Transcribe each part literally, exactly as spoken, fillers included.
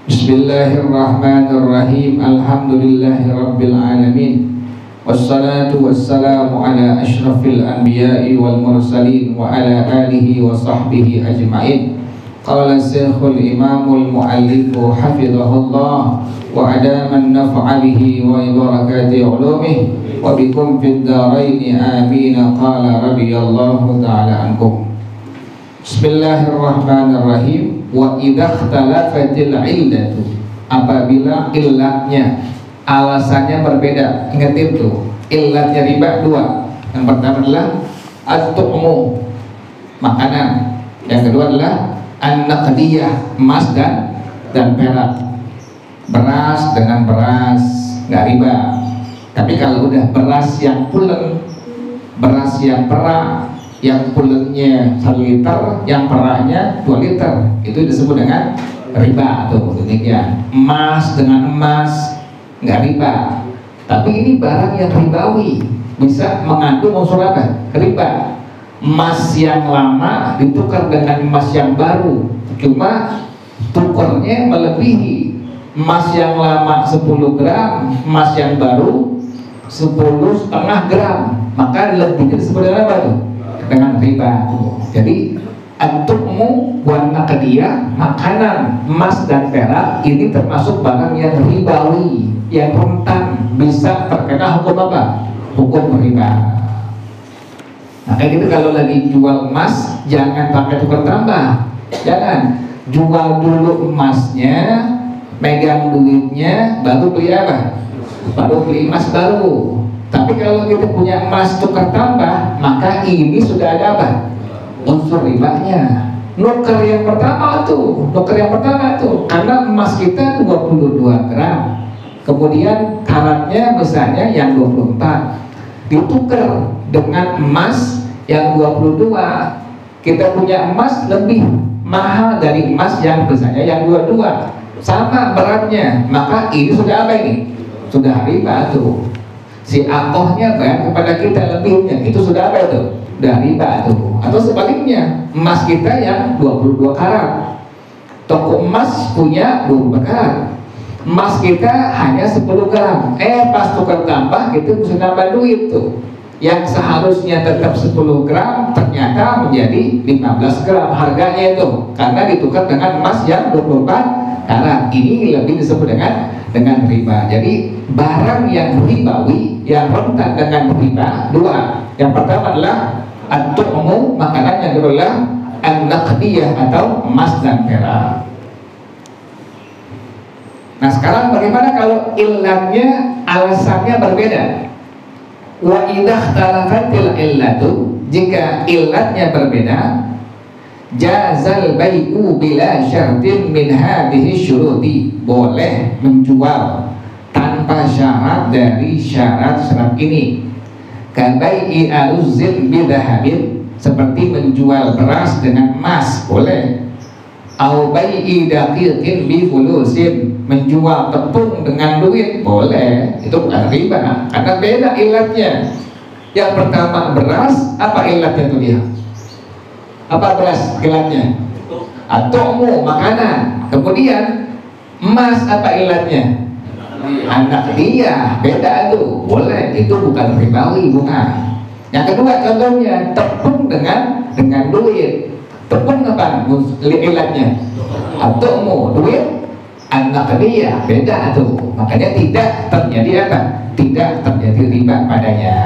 Bismillahirrahmanirrahim. Alhamdulillahirabbil alamin. Wassalatu wassalamu ala asyrafil anbiya'i wal mursalin wa ala alihi wa sahbihi ajma'in. Qala Syekhul Imamul Muallifu hafizahullah wa adaman naf'a bihi wa barakati ulumihi wa bikum fid dharaini amin. Qala radhiyallahu ta'ala ankum. Bismillahirrahmanirrahim. Wa idza ikhtalafatil illatu, apabila illatnya, alasannya berbeda. Ingat itu, illatnya riba dua. Yang pertama adalah at-tu'mu, makanan. Yang kedua adalah an-naqdiyah, emas dan dan perak. Beras dengan beras nggak riba. Tapi kalau udah beras yang pulen, beras yang perak, yang pulennya satu liter, yang peraknya dua liter, itu disebut dengan riba tuh. Demikian. Emas dengan emas nggak riba. Tapi ini barang yang ribawi, bisa mengandung unsur apa? Riba. Emas yang lama ditukar dengan emas yang baru, cuma tukarnya melebihi. Emas yang lama sepuluh gram, emas yang baru sepuluh setengah gram, maka lebih disebut dengan apa tuh? Dengan riba. Jadi at-tu'mu wan naqdiyah, makanan emas dan perak ini termasuk barang yang ribawi, yang rentan bisa terkena hukum apa? Hukum riba. Nah kayak gitu, kalau lagi jual emas jangan pakai tukar tambah. Jangan, jual dulu emasnya, megang duitnya, baru beli apa? Baru beli emas baru. Tapi kalau kita punya emas tukar tambah, maka ini sudah ada apa? Unsur ribanya. Nuker yang pertama tuh, nuker yang pertama tuh, karena emas kita dua puluh dua gram, kemudian karatnya misalnya yang dua puluh empat, ditukar dengan emas yang dua puluh dua. Kita punya emas lebih mahal dari emas yang misalnya yang dua puluh dua, sama beratnya, maka ini sudah apa ini? Sudah riba tuh. Si akohnya bayar kepada kita lebihnya, itu sudah apa itu? Sudah riba tuh. Atau sebaliknya, emas kita yang dua puluh dua karat, toko emas punya dua puluh karat, emas kita hanya sepuluh gram, eh pas tukar tambah itu bisa nambah duit tuh. Yang seharusnya tetap sepuluh gram ternyata menjadi lima belas gram harganya itu, karena ditukar dengan emas yang dua puluh empat karat. Ini lebih disebut dengan dengan riba. Jadi barang yang ribawi, yang rentan dengan riba dua. Yang pertama adalah at-tu'mu, makanan. Yang kedua adalah an-naqdiyah atau emas dan perak. Nah sekarang bagaimana kalau illatnya, alasannya berbeda? Wa idza ikhtalafatil illatu, jika illatnya berbeda, jazal bai'u bila syartin min hadhihi syuruti, boleh menjual tanpa syarat dari syarat-syarat ini. Kabai'i aruzin bidahabin, seperti menjual beras dengan emas, boleh. Au bai'i daqiqin bi fulusin, menjual tepung dengan duit, boleh. Itu bukan riba, karena beda ilatnya. Yang pertama beras, apa ilatnya tuh dia? Apa beras ilatnya? At-tu'mu, makanan. Kemudian emas, apa ilatnya? Anak dia, beda tuh, boleh. Itu bukan ribawi, bukan. Yang kedua contohnya tepung dengan dengan duit. Tepung apa ilatnya? At-tu'mu, duit. Anak dia, beda tuh. Makanya tidak terjadi apa? Tidak terjadi riba padanya.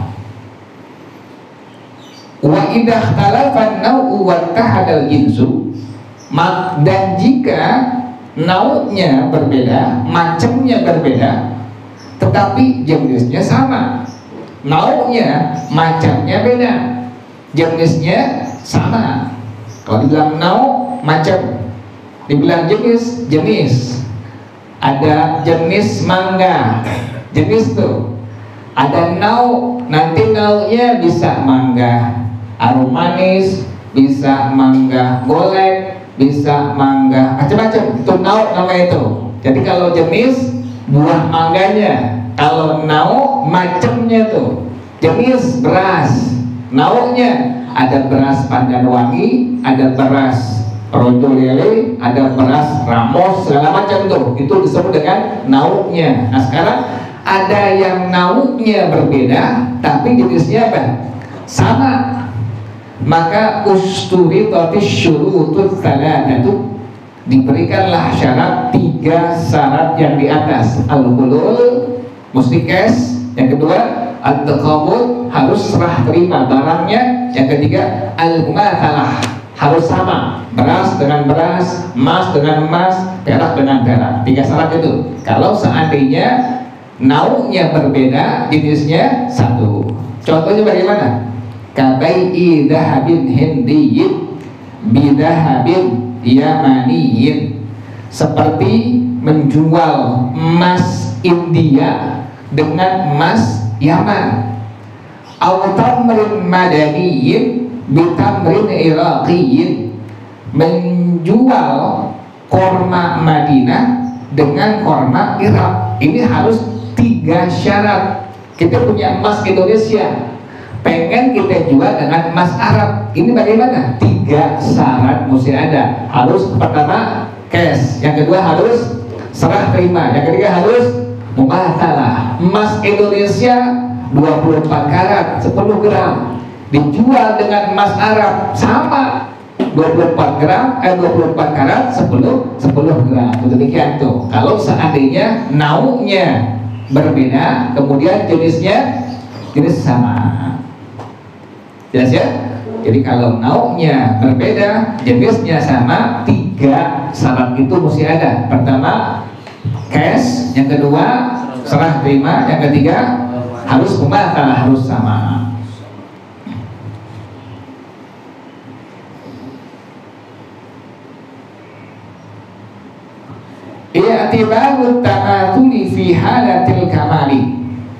Wa idza ikhtalafa an-naw'u wa tahadal jinsu, dan jika nau'nya berbeda, macamnya berbeda, tetapi jenisnya sama. Nau'nya, macamnya beda, jenisnya sama. Kalau dibilang nau, macam, dibilang jenis, jenis. Ada jenis mangga, jenis tuh. Ada nau, nanti naunya bisa mangga arum manis, bisa mangga golek, bisa mangga macam-macam. Itu nau namanya itu. Jadi kalau jenis buah mangganya, kalau nau macamnya tuh. Jenis beras, naunya ada beras pandan wangi, ada beras rojo lele, ada beras ramos, segala macam tuh. Itu disebut dengan nauknya. Nah sekarang ada yang nauknya berbeda, tapi jenisnya apa? Sama. Maka usturidatis syurutut tsalatatu, diberikanlah syarat tiga syarat yang di atas. Al-hulul, mesti cash. Yang kedua, at-taqabul, harus serah terima barangnya. Yang ketiga, al-mumathalah, harus sama, beras dengan beras, emas dengan emas, perak dengan perak. Tiga syarat itu. Kalau seandainya nauknya berbeda, jenisnya satu. Contohnya bagaimana? Kabai'i dahabin hindiyin bidahabin yamaniyin, seperti menjual emas India dengan emas Yaman. Au tamrin madaniyin bitamrin iraqiyin, menjual korma Madinah dengan korma Irak. Ini harus tiga syarat. Kita punya emas Indonesia, pengen kita jual dengan emas Arab, ini bagaimana? Tiga syarat mesti ada. Harus pertama cash, yang kedua harus serah terima, yang ketiga harus mumathalah. Emas Indonesia dua puluh empat karat sepuluh gram dijual dengan emas Arab, sama dua puluh empat gram eh dua puluh empat karat sepuluh gram. Demikian tuh. Kalau seandainya nauknya berbeda, kemudian jenisnya jenis sama. Jelas ya? Jadi kalau nauknya berbeda, jenisnya sama, tiga syarat itu mesti ada. Pertama cash, yang kedua serah terima, yang ketiga harus mumathalah, harus sama. I'tibarut tamathuli fi halatil kamali,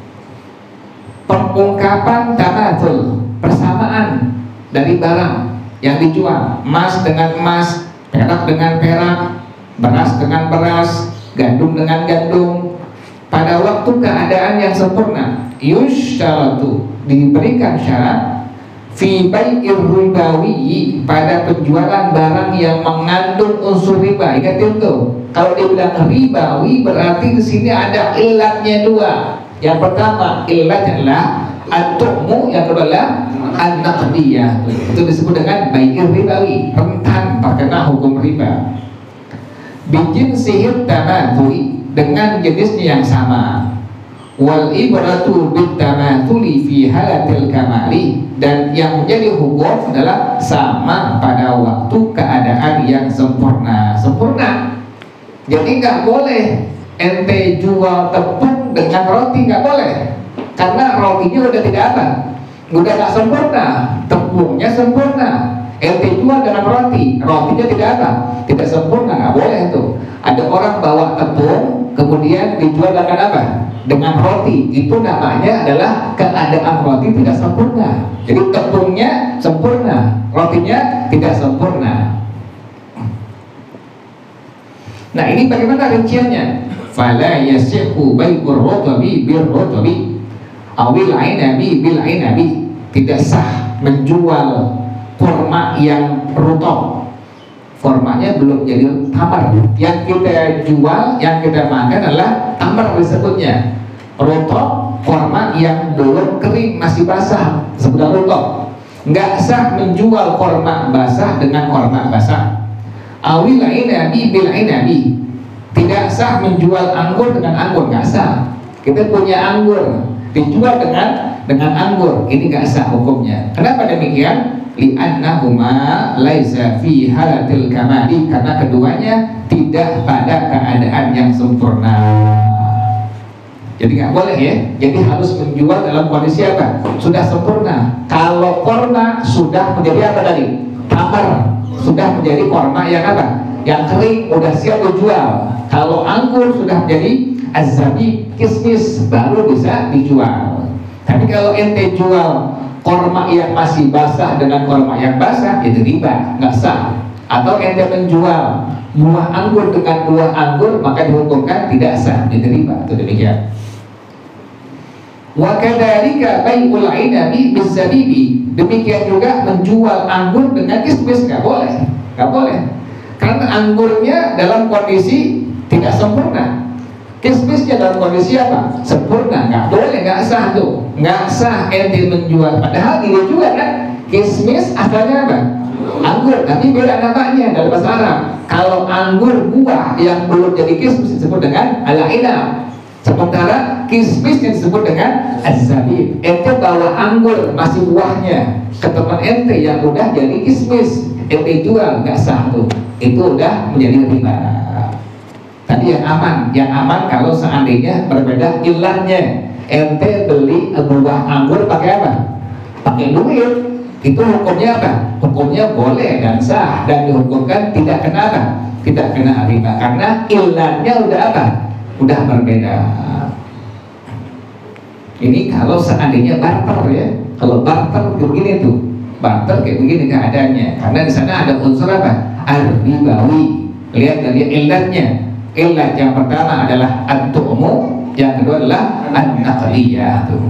pengungkapan tamathul, persamaan dari barang yang dijual, emas dengan emas, perak dengan perak, beras dengan beras, gandum dengan gandum, pada waktu keadaan yang sempurna. Yushtaratu, diberikan syarat, fi bai'ir ribawi, pada penjualan barang yang mengandung unsur riba. Ingat itu, kalau dia bilang ribawi berarti di sini ada ilatnya dua. Yang pertama ilatnya adalah at-tu'mu, yang kedua adalah an-naqdiyah. Itu disebut dengan bai'ir ribawi, rentan terkena hukum riba. Bijin sihir tamathuli, dengan jenisnya yang sama. Wal ibratu bit tamathuli fi halatil kamali, dan yang menjadi hukum adalah sama pada waktu keadaan yang sempurna. Sempurna. Jadi nggak boleh ente jual tepung dengan roti, nggak boleh, karena rotinya udah tidak apa, udah nggak sempurna. Tepungnya sempurna, ente jual dengan roti, rotinya tidak apa, tidak sempurna, nggak boleh tuh. Ada orang bawa tepung kemudian dijual dengan apa? Dengan roti, itu namanya adalah keadaan roti tidak sempurna. Jadi tepungnya sempurna, rotinya tidak sempurna. Nah ini bagaimana rinciannya? Fala yasihu bai'ur rotabi bir rotabi awil ainabi bil ainabi, tidak sah menjual kurma yang rutok, kurmanya belum jadi tamar. Yang kita jual, yang kita makan adalah tamar disebutnya. Rutok, kurma yang belum kering, masih basah, sebelah rutok. Nggak sah menjual kurma basah dengan kurma basah. Awil ainabi bil ainabi, tidak sah menjual anggur dengan anggur, nggak sah. Kita punya anggur dijual dengan dengan anggur, ini nggak sah hukumnya. Kenapa demikian? Li'annahuma laisa fi halatil kamali, karena keduanya tidak pada keadaan yang sempurna. Jadi nggak boleh ya. Jadi harus menjual dalam kondisi apa? Sudah sempurna. Kalau korma sudah menjadi apa tadi? Tamar, sudah menjadi korma yang apa? Yang kering, udah siap dijual. Kalau anggur sudah menjadi azzabi, kismis, baru bisa dijual. Tapi kalau ente jual korma yang masih basah dengan korma yang basah, itu riba, nggak sah. Atau ente menjual buah anggur dengan buah anggur, maka dihukumkan tidak sah, itu riba. Itu demikian. Wa kadzalika bai'ul inabi bizzabibi, demikian juga menjual anggur dengan kismis, nggak boleh, nggak boleh. Karena anggurnya dalam kondisi tidak sempurna, kismisnya dalam kondisi apa? Sempurna. Nggak boleh, nggak sah tuh, nggak sah ente menjual. Padahal dia juga kan kismis asalnya apa? Anggur, tapi beda namanya dalam bahasa Arab. Kalau anggur buah yang belum jadi kismis disebut dengan al-inab, sementara kismis yang disebut dengan az-zabib. Ente bawa anggur masih buahnya ke teman ente yang udah jadi kismis, ente jual, nggak sah tuh, itu udah menjadi riba. Tadi yang aman, yang aman kalau seandainya berbeda ilannya. Ente beli buah anggur pakai apa? Pakai duit. Itu hukumnya apa? Hukumnya boleh dan sah, dan dihukumkan tidak kena apa? Tidak kena riba, karena ilannya udah apa? Udah berbeda. Ini kalau seandainya barter ya. Kalau barter begini tuh, barter kayak begini keadaannya, karena di sana ada unsur apa? Ar-ribawi. Lihat dari ilatnya. Ilat yang pertama adalah at-tu'mu, yang kedua adalah an-naqliyah tuh.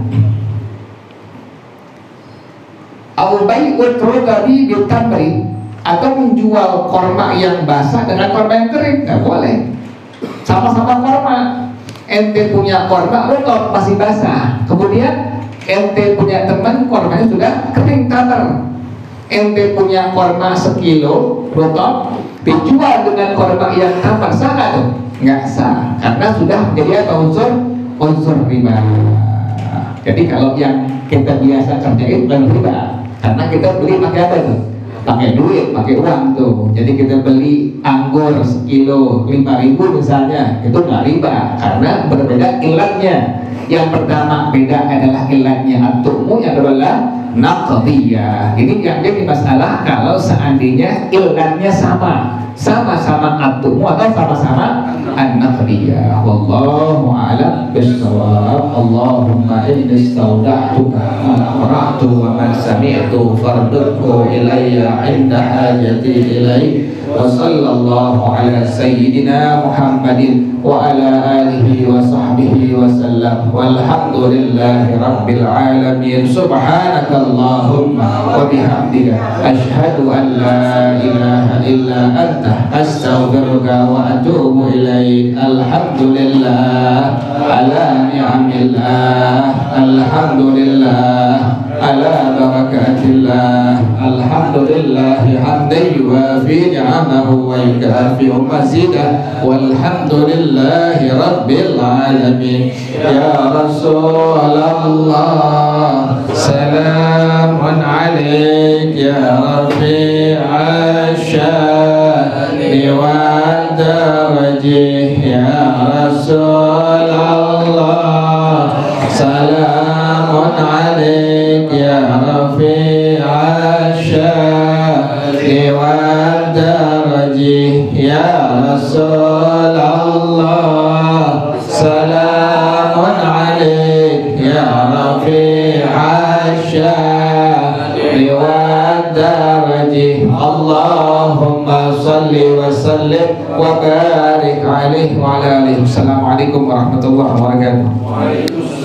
Au bai'ut rudabi bitamri, atau menjual korma yang basah dengan korma yang kering, nggak boleh. Sama-sama korma, ente punya korma rudab masih basah, kemudian ente punya teman kormanya sudah kering tamar. Ente punya korma sekilo rudab dijual dengan korma yang tamar, sah nggak tuh? Nggak sah, karena sudah menjadi apa? Unsur unsur riba. Jadi kalau yang kita biasa kerjain bukan riba, karena kita beli pakai apa tuh? Pakai duit, pakai uang tuh. Jadi kita beli anggur sekilo lima ribu misalnya, itu nggak riba, karena berbeda ilatnya. Yang pertama beda adalah ilatnya at-tu'mu, yang kedua adalah naqdiyah. Ini yang jadi masalah kalau seandainya ilatnya sama, sama-sama at-tu'mu atau sama-sama an-naqdiyah. Wallahu a'lam bishawab. Allahumma inni istawda'tuka ma qara'tu wa ma sami'tu fardudhu ilayya 'inda hajati ilayhi. Wa sallallahu ala sayyidina Muhammadin wa ala alihi wa sahbihi wa sallam. Walhamdulillahi rabbil alamin. Subhanaka Allahumma wa bihamdika asyhadu an la ilaha illa anta astaghfiruka wa atubu ilaik. Alhamdulillah ala ni'amillah, alhamdulillah ala barakatillah, alhamdulillah hamdan yuwafi ni'amahu wa yukafi'u mazidah, walhamdulillahi rabbil alamin. Ya Rasulullah, salamun alaik ya rafi'a sya'ni wa darajih. Ya Rasulullah, salamun alaik ya rafi'a sya'ni wa darajih. Ya Rasulullah, salamun alaik ya rafi'a sya'ni wa darajih. Allahumma salli wa sallim wa barik alaihi wa ala alihi. Assalamualaikum warahmatullahi wabarakatuh.